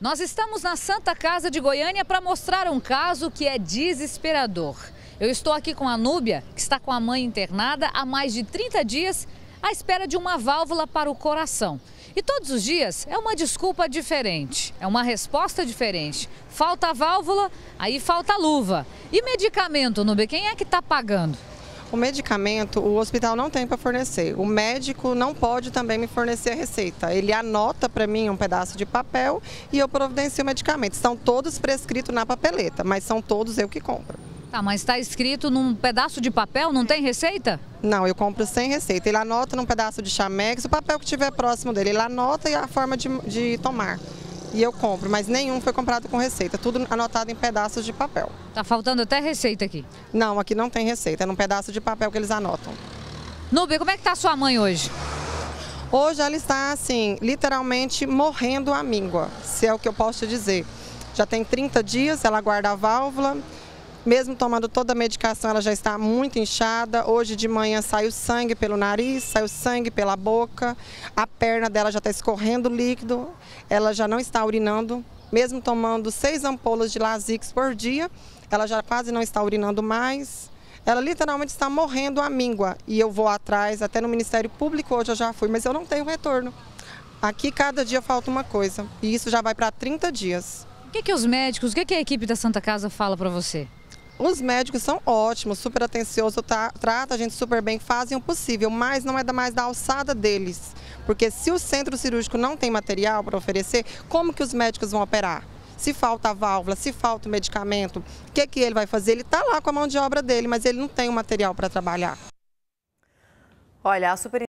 Nós estamos na Santa Casa de Goiânia para mostrar um caso que é desesperador. Eu estou aqui com a Núbia, que está com a mãe internada há mais de 30 dias à espera de uma válvula para o coração. E todos os dias é uma desculpa diferente, é uma resposta diferente. Falta a válvula, aí falta a luva. E medicamento, Núbia, quem é que está pagando? O medicamento o hospital não tem para fornecer. O médico não pode também me fornecer a receita. Ele anota para mim um pedaço de papel e eu providencio o medicamento. Estão todos prescritos na papeleta, mas são todos eu que compro. Tá, mas está escrito num pedaço de papel, não tem receita? Não, eu compro sem receita. Ele anota num pedaço de chamex, o papel que estiver próximo dele. Ele anota e a forma de tomar. E eu compro, mas nenhum foi comprado com receita, tudo anotado em pedaços de papel. Tá faltando até receita aqui. Não, aqui não tem receita, é num pedaço de papel que eles anotam. Núbia, como é que tá a sua mãe hoje? Hoje ela está, assim, literalmente morrendo à míngua, se é o que eu posso te dizer. Já tem 30 dias, ela guarda a válvula, mesmo tomando toda a medicação, ela já está muito inchada. Hoje de manhã saiu sangue pelo nariz, saiu sangue pela boca, a perna dela já está escorrendo líquido, ela já não está urinando, mesmo tomando 6 ampolas de Lasix por dia, ela já quase não está urinando mais. Ela literalmente está morrendo à míngua e eu vou atrás, até no Ministério Público hoje eu já fui, mas eu não tenho retorno. Aqui cada dia falta uma coisa e isso já vai para 30 dias. O que os médicos, o que a equipe da Santa Casa fala para você? Os médicos são ótimos, super atenciosos, tratam a gente super bem, fazem o possível, mas não é mais da alçada deles. Porque se o centro cirúrgico não tem material para oferecer, como que os médicos vão operar? Se falta a válvula, se falta o medicamento, o que ele vai fazer? Ele está lá com a mão de obra dele, mas ele não tem o material para trabalhar. Olha, a super